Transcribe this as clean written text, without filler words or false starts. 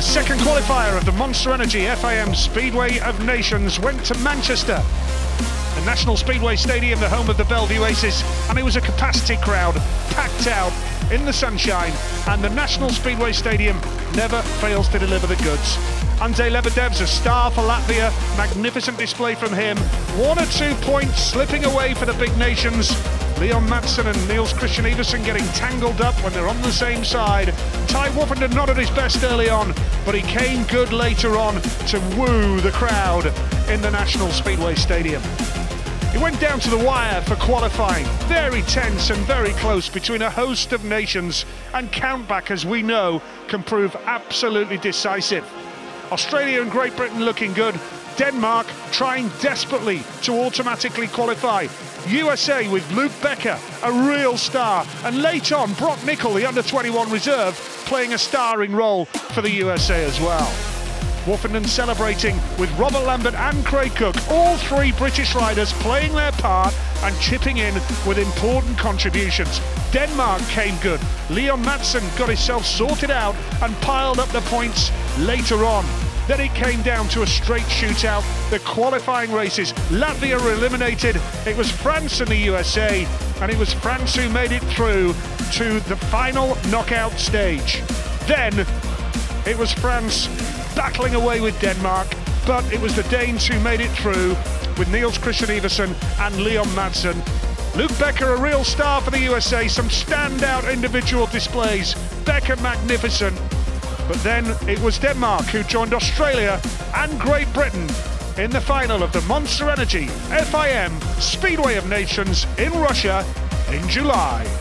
The second qualifier of the Monster Energy FIM Speedway of Nations went to Manchester, the National Speedway Stadium, the home of the Bellevue Aces, and it was a capacity crowd, packed out in the sunshine, and the National Speedway Stadium never fails to deliver the goods. Ante Lebedev's a star for Latvia, magnificent display from him, 1 or 2 points slipping away for the big nations. Leon Madsen and Niels Christian Iversen getting tangled up when they're on the same side. Ty Woffenden not at his best early on, but he came good later on to woo the crowd in the National Speedway Stadium. It went down to the wire for qualifying, very tense and very close between a host of nations, and countback, as we know, can prove absolutely decisive. Australia and Great Britain looking good, Denmark trying desperately to automatically qualify. USA with Luke Becker, a real star, and late on Brock Nickel, the under-21 reserve, playing a starring role for the USA as well. Woffenden celebrating with Robert Lambert and Craig Cook, all three British riders playing their part and chipping in with important contributions. Denmark came good. Leon Madsen got himself sorted out and piled up the points later on. Then it came down to a straight shootout. The qualifying races, Latvia were eliminated. It was France and the USA, and it was France who made it through to the final knockout stage. Then it was France battling away with Denmark, but it was the Danes who made it through with Niels Christian Iversen and Leon Madsen. Luke Becker, a real star for the USA, some standout individual displays. Becker magnificent. But then it was Denmark who joined Australia and Great Britain in the final of the Monster Energy FIM Speedway of Nations in Russia in July.